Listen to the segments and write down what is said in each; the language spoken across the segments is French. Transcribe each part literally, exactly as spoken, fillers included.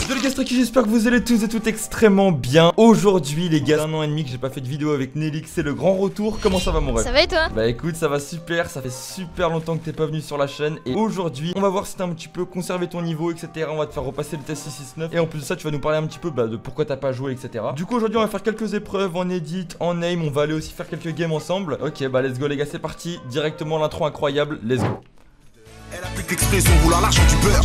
Yo les gars, c'est Tricky, j'espère que vous allez tous et toutes extrêmement bien. Aujourd'hui les gars, un an et demi que j'ai pas fait de vidéo avec Nelix, c'est le grand retour. Comment ça va mon ref? Ça va et toi? Bah écoute, ça va super, ça fait super longtemps que t'es pas venu sur la chaîne. Et aujourd'hui, on va voir si t'as un petit peu conservé ton niveau, et cetera. On va te faire repasser le test six six neuf. Et en plus de ça, tu vas nous parler un petit peu bah, de pourquoi t'as pas joué, et cetera. Du coup aujourd'hui, on va faire quelques épreuves en edit, en aim. On va aller aussi faire quelques games ensemble. Ok, bah let's go les gars, c'est parti. Directement l'intro incroyable, let's go. Elle applique l'expression vouloir l'argent du beurre.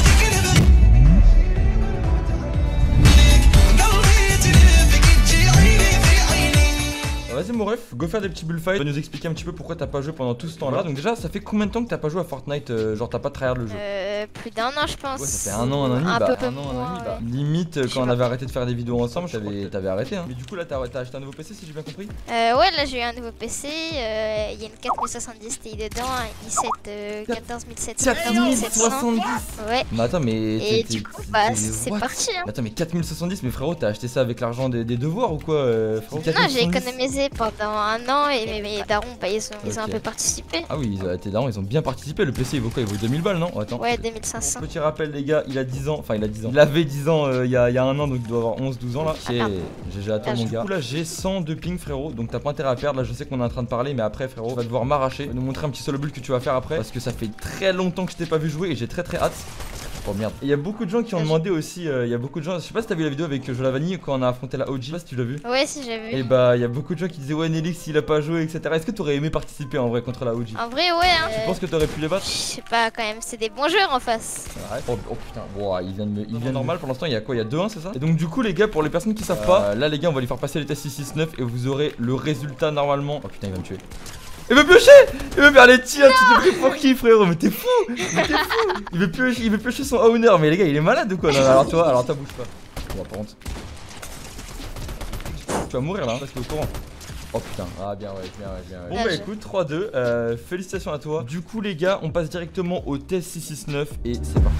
Vas-y mon ref, go faire des petits bullfights. Tu vas nous expliquer un petit peu pourquoi t'as pas joué pendant tout ce temps là. Donc déjà ça fait combien de temps que t'as pas joué à Fortnite, euh, genre t'as pas tryhard le jeu? Euh plus d'un an je pense. Ouais ça fait un an, un an et demi, un bah peu un an, un an et demi, bah ouais. limite quand on pas. avait arrêté de faire des vidéos ensemble, t'avais arrêté hein. Mais du coup là t'as acheté un nouveau P C si j'ai bien compris? Euh ouais là j'ai eu un nouveau P C, euh, il y a une quatre mille soixante-dix Ti dedans, un i sept euh, quatorze mille sept cents. quatre mille soixante-dix. Ouais. Mais attends mais Et du coup bah c'est what? parti hein. Mais attends mais quatre mille soixante-dix, mais frérot t'as acheté ça avec l'argent des, des devoirs ou quoi euh, frérot? Non j'ai économisé pendant un an et mes, mes darons bah, ils, ont, ils ont Ok. un peu participé. Ah oui, ils- tes darons ils ont bien participé, le P C il vaut quoi? Il vaut deux mille balles non? Oh, attends. Ouais deux mille cinq cents. Petit rappel les gars, il a dix ans, enfin il a dix ans. Il avait dix ans euh, il y, a, il y a un an, donc il doit avoir onze douze ans là. Ok, Ah, G G à toi ah, mon je- gars. Du coup là j'ai cent de ping frérot, donc t'as pas intérêt à perdre. Là je sais qu'on est en train de parler, mais après frérot, tu vas devoir m'arracher, nous montrer un petit solo build que tu vas faire après. Parce que ça fait très longtemps que je t'ai pas vu jouer et j'ai très très hâte. Oh merde. Il y a beaucoup de gens qui ont demandé aussi, il euh, y a beaucoup de gens, je sais pas si t'as vu la vidéo avec Jola Vanille quand on a affronté la O G, je sais pas si tu l'as vu. Ouais si j'ai vu. Et bah il y a beaucoup de gens qui disaient ouais Nelix il a pas joué, et cetera. Est-ce que t'aurais aimé participer en vrai contre la O G? En vrai ouais hein. Tu penses que t'aurais pu les battre? Je sais pas quand même, c'est des bons joueurs en face. Ouais. Oh, oh putain, wow, il vient de me. Il vient normal pour l'instant, il y a quoi? Il y a deux un, c'est ça? Et donc, du coup, les gars, pour les personnes qui savent pas, là, les gars, on va lui faire passer les tests six six neuf et vous aurez le résultat normalement. Oh putain, il va me tuer. Il veut piocher! Il veut faire les tirs, tu t'es pris pour qui frérot? Mais t'es fou! Mais t'es fou! Il veut piocher, il veut piocher son owner, mais les gars, il est malade ou quoi? Non, alors toi, alors toi, bouge pas. Bon, par contre. Tu vas mourir là, hein, parce qu'il est au courant. Oh putain, ah bien ouais, bien ouais, bien ouais. Bon bah écoute, trois deux, euh, félicitations à toi. Du coup les gars, on passe directement au test six six neuf et c'est parti.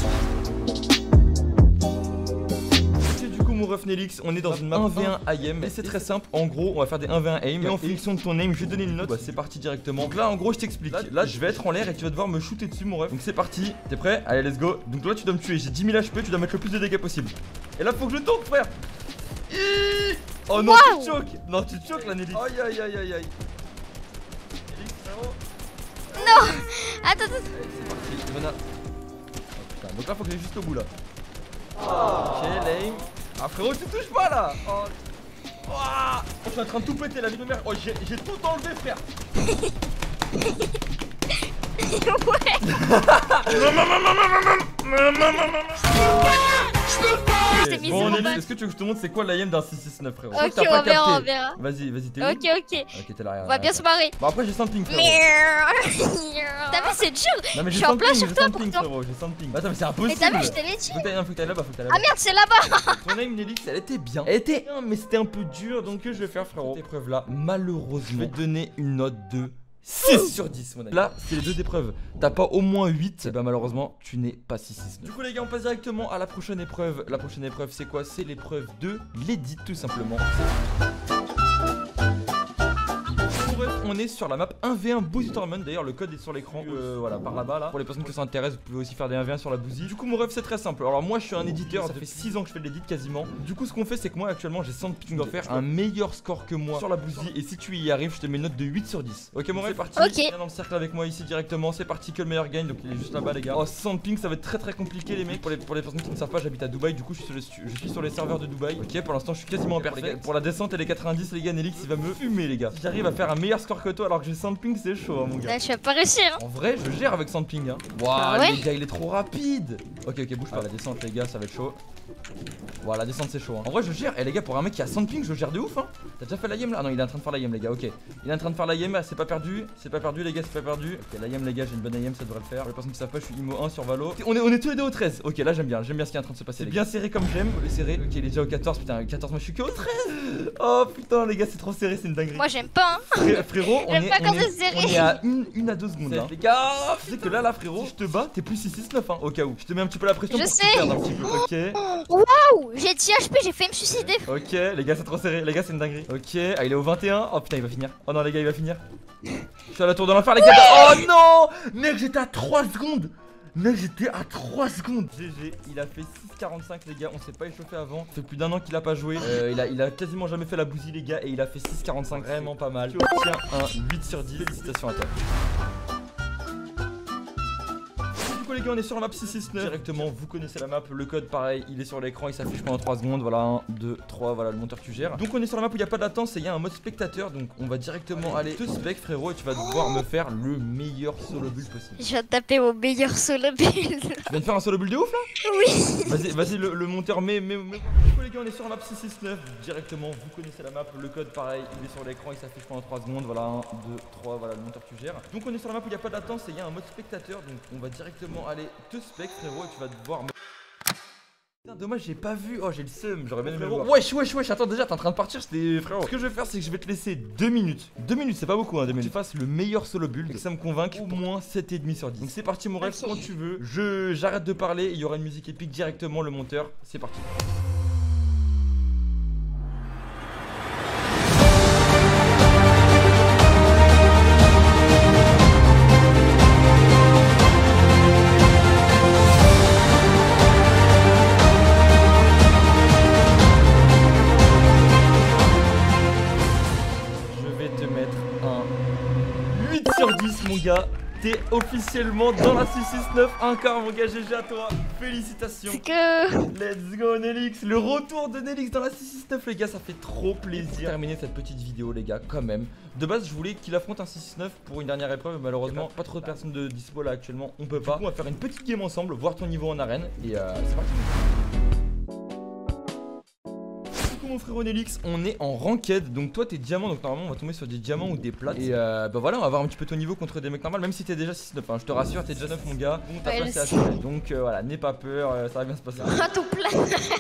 Du coup mon ref Nelix, on est dans une map un v un aim et c'est très simple. En gros, on va faire des un v un aim et en fonction de ton aim, je vais donner une note. Bah, c'est parti directement. Donc là en gros, je t'explique. Là, je vais être en l'air et tu vas devoir me shooter dessus mon ref. Donc c'est parti, t'es prêt? Allez, let's go. Donc là, tu dois me tuer. J'ai dix mille H P, tu dois mettre le plus de dégâts possible. Et là, faut que je tombe, frère. Iiii. Oh non, Wow. tu choques. Non, tu choques là, Nelix. Aïe aïe aïe aïe aïe. Nelix, frérot. Non. Attends, attends. Allez, c'est parti, Mona. Oh putain, donc là faut que j'aille jusqu'au bout là. Ok, lame. Ah frérot, tu touches pas là. Oh. Oh, je suis en train de tout péter la vie de merde. Oh, j'ai j'ai tout enlevé, frère. t'ai mis Bon, zéro Nelly, balle. est-ce que tu veux que je te montre c'est quoi l'A M d'un six six neuf, frérot? Ok, T'as pas on verra, on capté. verra. Vas-y, vas-y, t'es où? Ok, ok. Ok, t'es là. On va bien se marrer. Bon, après, j'ai cent ping, frérot. T'as vu, c'est dur. Non, mais Je j'ai suis en cent plein ping, sur j'ai toi cent ping, pourtant. frérot. J'ai cent ping. Attends, mais c'est Mais impossible. t'as vu, je t'avais dit. Faut que t'ailles là, faut que t'ailles là-bas, faut que t'ailles Ah là-bas. merde, c'est là-bas. Ton aim Nelix, elle était bien. Elle était bien, mais c'était un peu dur, donc je vais faire frérot. Cette épreuve là, malheureusement, je vais te donner une note de six sur dix mon ami. Là, c'est les deux épreuves. T'as pas au moins huit, et bah malheureusement, tu n'es pas six six. Du coup les gars, on passe directement à la prochaine épreuve. La prochaine épreuve, c'est quoi? C'est l'épreuve de l'édit tout simplement. On est sur la map un v un Boozy Tournament. D'ailleurs, le code est sur l'écran, euh, voilà, par là-bas là. Pour les personnes qui s'intéressent, vous pouvez aussi faire des un v un sur la Boozy. Du coup, mon rêve, c'est très simple. Alors, moi, je suis un éditeur, ça fait six ans que je fais de l'édit quasiment. Du coup, ce qu'on fait, c'est que moi, actuellement, j'ai cent de ping à faire un meilleur score que moi sur la Boozy. Et si tu y arrives, je te mets une note de huit sur dix. Ok, mon rêve, c'est parti. Ok. Viens dans le cercle avec moi ici directement. C'est parti, que le meilleur gagne. Donc, il est juste là-bas, les gars. Oh, cent de ping, ça va être très très compliqué, les mecs. Pour les, pour les personnes qui ne savent pas, j'habite à Dubaï. Du coup, je suis, sur les, je suis sur les serveurs de Dubaï. Ok, pour l'instant, je suis quasiment perfect. Pour la descente et les quatre-vingt-dix, les gars, Nelix, il va me fumer, les gars. Si j'arrive à faire un meilleur score que toi alors que j'ai cent de ping, c'est chaud, hein, mon gars. Là, tu vas pas réussir. Hein. En vrai, je gère avec cent de ping, hein. Waouh, Ah ouais les gars, il est trop rapide. Ok, ok, bouge pas. La descente, les gars, ça va être chaud. Voilà, la descente, c'est chaud. Hein. En vrai, je gère. Et les gars, pour un mec qui a cent de ping, je gère de ouf, hein. T'as déjà fait la game là? Ah non, il est en train de faire la game, les gars. Ok, il est en train de faire la game. C'est pas perdu. C'est pas perdu, les gars, c'est pas perdu. Ok, la game, les gars, j'ai une bonne game, ça devrait le faire. Pour les personnes qui savent pas, je suis Imo un sur Valo. On est, on est tous les deux au treize. Ok, là, j'aime bien. J'aime bien ce qui est en train de se passer. C'est bien serré comme j'aime. Faut le serrer. Ok, il est déjà au quatorze. Putain, quatorze, moi je suis que au treize. Oh putain, les gars, c'est trop serré, c'est une dinguerie. Moi, j'aime pas. Hein. Fré- frérot, on J'aime est, pas on, quand est, c'est serré. on est à une, une à deux secondes hein. Les gars, tu sais que là là frérot, si je te bats, t'es plus six six neuf hein, au cas où. Je te mets un petit peu la pression Je pour que sais. tu perdes un petit peu. Ok. Waouh, j'ai dix H P, j'ai failli me suicider. Ok, les gars, c'est trop serré. Les gars, c'est une dinguerie. Ok, ah, il est au vingt et un. Oh putain, il va finir. Oh non, les gars, il va finir. Je suis à la tour de l'enfer, les gars. Oh non, mec, j'étais à trois secondes. Là j'étais à trois secondes. G G, il a fait six quarante-cinq les gars, on s'est pas échauffé avant. Ça fait plus d'un an qu'il a pas joué. Euh, il, a, il a quasiment jamais fait la bousille les gars et il a fait six quarante-cinq, vraiment pas mal. Tu obtiens un huit sur dix, félicitations à toi. Les gars, on est sur la map six six neuf directement, vous connaissez la map, le code pareil, il est sur l'écran, il s'affiche pendant trois secondes, voilà, un, deux, trois, voilà le monteur tu gères. Donc on est sur la map où il n'y a pas de latence et il y a un mode spectateur, donc on va directement aller te spec frérot et tu vas devoir me faire le meilleur solo build possible. Je vais taper mon meilleur solo build. Tu viens de faire un solo build de ouf là? Oui. Vas-y, vas-y le, le monteur, mais, mais, mais... Donc les gars, on est sur la map six six neuf directement, vous connaissez la map, le code pareil, il est sur l'écran, il s'affiche pendant trois secondes, voilà, un, deux, trois, voilà le monteur tu gères. Donc on est sur la map où il n'y a pas de latence et il y a un mode spectateur, donc on va directement aller te spec frérot et tu vas devoir me... Putain dommage j'ai pas vu, oh j'ai le seum, j'aurais bien aimé le voir. Wesh wesh wesh, attends déjà t'es en train de partir, c'était frérot. Ce que je vais faire c'est que je vais te laisser deux minutes. deux minutes c'est pas beaucoup hein, deux minutes. Tu fasses le meilleur solo build et que ça me convainque au moins sept virgule cinq sur dix. Donc c'est parti mon rêve, okay. Quand tu veux, je j'arrête de parler, il y aura une musique épique directement, le monteur, c'est parti. sur dix mon gars, t'es officiellement dans la six six neuf, encore mon gars, G G à toi, félicitations. Let's go Nelix, le retour de Nelix dans la six six neuf les gars, ça fait trop plaisir. Pour terminer cette petite vidéo les gars, quand même, de base je voulais qu'il affronte un six six neuf pour une dernière épreuve, mais malheureusement pas trop de personnes de dispo là actuellement, on peut pas. Du coup, on va faire une petite game ensemble, voir ton niveau en arène et euh, c'est parti. Mon frérot Nelix, on est en ranked, donc toi t'es diamant, donc normalement on va tomber sur des diamants ou des plates. Et euh, bah voilà, on va voir un petit peu ton niveau contre des mecs normaux, même si t'es déjà six neuf, hein, je te rassure, t'es déjà neuf mon gars. Bon, ta place est assurée, donc euh, voilà, n'aie pas peur, euh, ça va bien se passer. Ah tout plat.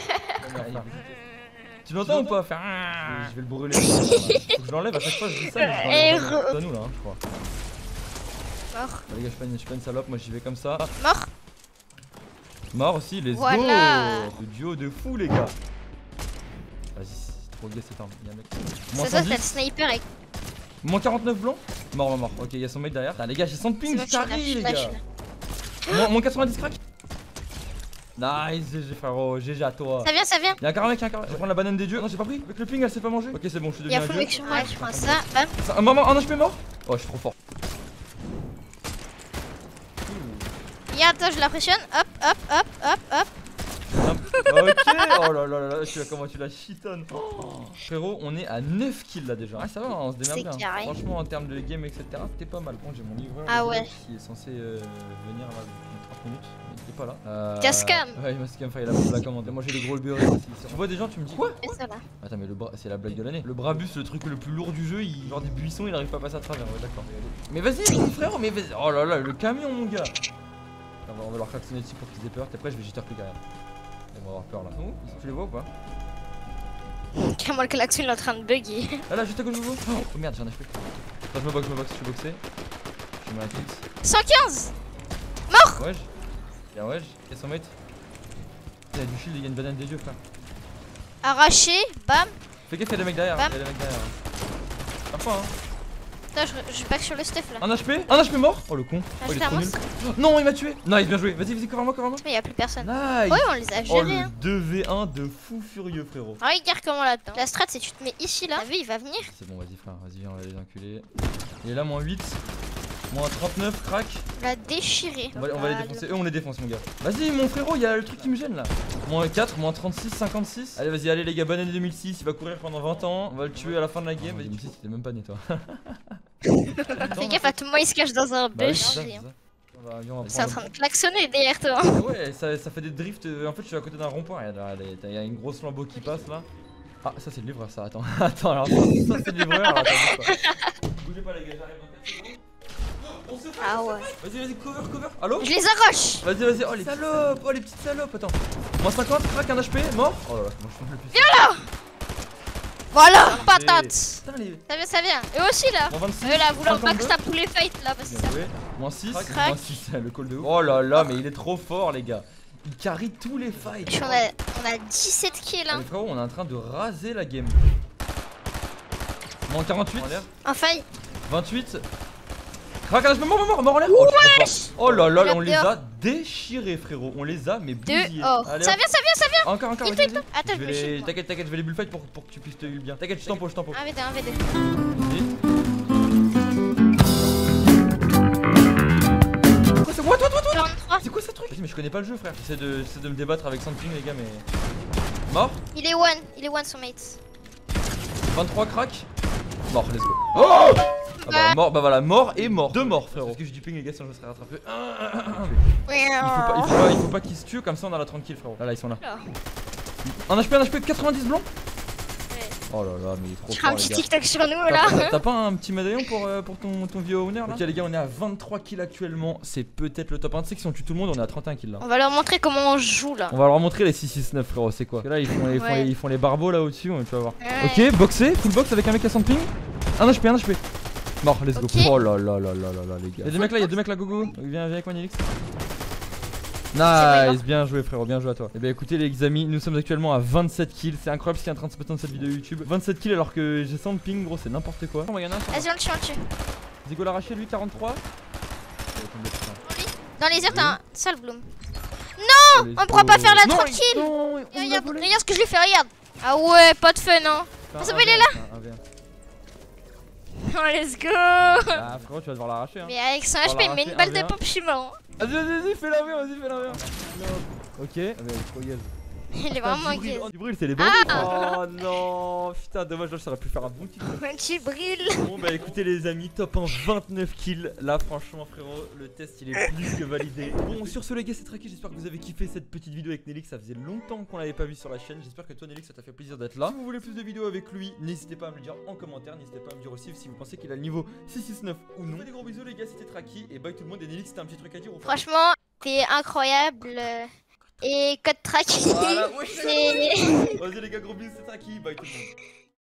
Tu l'entends ou pas faire? Je vais le brûler. Faut que je l'enlève à chaque fois, je dis ça, mais je l'enlève. C'est à nous là, hein, je crois. Mort. Les gars, je suis pas une, je suis pas une salope, moi j'y vais comme ça. Mort. Mort aussi, let's voilà. go. Le duo de fou les gars. Vas-y, c'est trop gay cette arme, y'a un mec. C'est ça, c'est le sniper avec. Moins quarante-neuf blanc. Mort, mort, mort. Ok, y'a son mec derrière. Putain, les gars, j'ai cent de ping, j'arrive les gars. Moins, moins quatre-vingt-dix crack. Nice, G G frérot, G G à toi. Ça vient, ça vient. Y'a encore un mec, y'a encore un mec. Je vais prendre la banane des dieux. Non, j'ai pas pris. Avec le ping, elle s'est pas mangée. Ok, c'est bon, je suis devenu un dieu. Y'a full mec sur moi, je prends ça. Bam. Un moment, un H P mort. Oh, je suis trop fort. Y'a, attends, je la pressionne. Hop, hop, hop, hop, hop. Ok, oh là là là, tu vois comment tu la chitonnes. Oh. Frérot, on est à neuf kills là déjà. Ah, ça va, on se démerde bien. Franchement, en termes de game, et cetera, t'es pas mal. Bon, j'ai mon livreur ah ouais. qui est censé euh, venir là depuis trente minutes. Mais il est pas là. Euh... Cascam. Ouais, il m'a scam, il a pris la commande. Moi, j'ai des gros beurrés aussi. Tu vois des gens, tu me dis quoi? Attends, mais le bras, c'est la blague de l'année. Le Brabus, le truc le plus lourd du jeu, il genre des buissons, il arrive pas à passer à travers. Ouais, d'accord. Mais vas-y, mon frérot, mais vas-y. Oh là là, le camion, mon gars. On va leur klaxonner dessus pour qu'ils aient peur. Après, je vais jeter plus derrière. On va avoir peur là. Oh, tu les vois ou pas? Moi le klaxon il est en train de bugger. Ah là, juste à gauche de vous. Oh merde, j'ai un H P. Attends, je me boxe, je me boxe, je suis boxé. Je mets un kill. cent quinze. Mort. Wesh. Y'a un wesh, y'a son mate. Y'a du shield, y'a une banane des dieux frère. Arraché, bam. Fais gaffe, y'a des mecs derrière. Y'a des mecs derrière. Parfois hein. Putain, je, je back sur le stuff là. Un H P, un H P mort. Oh le con. Ah, oh, il est trop nul. Non, il m'a tué. Nice, bien joué. Vas-y, vas-y, cover moi, cover moi. Mais y'a plus personne. Nice. Ouais, on les a gérés. Oh, le hein. deux v un de fou furieux, frérot. Ah, regarde comment là-dedans. La strat, c'est tu te mets ici là. T'as vu, il va venir. C'est bon, vas-y, frère. Vas-y, on va les enculer. Il est là, moins huit. Moins trente-neuf, crack. On l'a déchiré. On va, on va les défoncer. Eux, on les défonce, mon gars. Vas-y, mon frérot, il y a le truc qui me gêne là. Moins quatre, moins trente-six, cinquante-six. Allez, vas-y, allez, les gars, bonne année deux mille six. Il va courir pendant vingt ans. On va le tuer à la fin de la game. Vas-y, deux mille six, t'étais même pas né, toi. Fais gaffe à tout le monde, il se cache dans un bah, bush. C'est c'est en train de klaxonner derrière toi. Ah ouais, ça, ça fait des drifts. En fait, je suis à côté d'un rond-point. Il y a une grosse lambeau qui passe là. Ah, ça, c'est le livreur, ça. Attends, attends, alors ça, ça c'est le livreur. Alors, attends, bougez pas, les gars, j'arrive dans quatre secondes. On se fait, ah ouais. Vas-y, vas-y, cover, cover. Allo? Je les arrache. Vas-y, vas-y. Oh, les salopes. Oh, les petites salopes. Attends. Moins cinquante, crack, un H P, mort. Oh là là, moi je suis le plus. Viens là. Voilà, patate. Putain, les... Ça vient, ça vient. Eux aussi là. Eux là, vouloir backstab tous les fights là. Parce que ça. Moins six, crack. Moins six, le call de ouf. Oh là là, mais il est trop fort, les gars. Il carry tous les fights. On a, on a dix-sept kills hein. Les frérot, on est en train de raser la game. Moins quarante-huit. En faille. vingt-huit. Crac, à mort, mort, mort en l'air. Oh, oh là là, on les a déchirés, frérot. On les a, mais bousillés. Oh. Ça vient, ça vient, ça vient. Encore, encore. Attends, je vais les... T'inquiète, t'inquiète, je vais les bullfight pour, pour que tu puisses te heal bien. T'inquiète, je t'empoche, je t'empoche. un v deux, un v deux. What, what, what, what? C'est quoi ce truc? Mais je connais pas le jeu, frère. J'essaie de, de me débattre avec Sandping, les gars, mais. Mort? Il est one, il est one son mate. vingt-trois crack. Mort, let's go. Oh! Ah bah, mort, bah voilà, mort et mort. Deux morts, frérot. Est-ce que j'ai du ping, les gars, sinon je serais rattrapé. Il faut pas, il faut pas, il faut pas qu'ils se tuent, comme ça on a la tranquille, frérot. Là, là, ils sont là. Un H P, un H P, quatre-vingt-dix blanc. Oh là là, mais il est trop fort. fort, Un petit les gars. TikTok sur nous là. T'as pas un petit médaillon pour, euh, pour ton, ton vieux owner là? Ok les gars, on est à vingt-trois kills actuellement. C'est peut-être le top un. Tu sais que si on tue tout le monde, on est à trente et un kills là. On va leur montrer comment on joue là. On va leur montrer les six six neuf, frérot. C'est quoi? Là ils font, ils, font ouais. les, ils font les barbeaux là au-dessus, tu vas voir. Ouais. Ok, boxé, full box avec un mec à cent ping. Un H P, un H P. Mort, let's go. Okay. Oh là là là là là là les gars. Y'a deux mecs là, y'a deux mecs là, gogo. Viens, viens avec moi, Nilix. Nice, bien joué frérot, bien joué à toi. Et bah écoutez les amis, nous sommes actuellement à vingt-sept kills. C'est incroyable ce qui est en train de se passer dans cette vidéo YouTube. vingt-sept kills alors que j'ai cent de ping, gros, c'est n'importe quoi. Oh, y'en a un. Vas-y, on le tue, on le tue. Zigo l'a arraché lui, quarante-trois. Dans les airs, t'as un sale bloom. Non, on pourra pas faire la non, tranquille. Non, regarde, regarde ce que je lui fais, regarde. Ah ouais, pas de fun, hein. On s'appelle, il est là. Oh, let's go. Ah frérot, tu vas devoir l'arracher hein. Mais avec son H P, mais une balle de pop, je suis mort. Vas-y, vas-y, vas-y, fais l'envers, vas-y, fais l'envers. Ok, ah mais trop gaze. Il est vraiment gaze. Tu brûles, c'est les bandits. Oh non, putain, dommage, là, j'aurais pu faire un bon kill. Tu brilles. Bon bah écoutez les amis, top un, vingt-neuf kills. Là franchement frérot, le test il est plus que validé. Bon sur ce les gars c'est Tracky, j'espère que vous avez kiffé cette petite vidéo avec Nelix. Ça faisait longtemps qu'on l'avait pas vu sur la chaîne. J'espère que toi Nelix ça t'a fait plaisir d'être là. Si vous voulez plus de vidéos avec lui, n'hésitez pas à me le dire en commentaire. N'hésitez pas à me dire aussi si vous pensez qu'il a le niveau six six neuf ou non. Des gros bisous les gars, c'était Tracky et bye tout le monde. Et Nelix, t'as un petit truc à dire ou pas? Franchement t'es incroyable. Et code Tracky. Voilà, ouais, c'est... Vas-y les gars, gros bisous, c'est Tracky, bye tout le monde.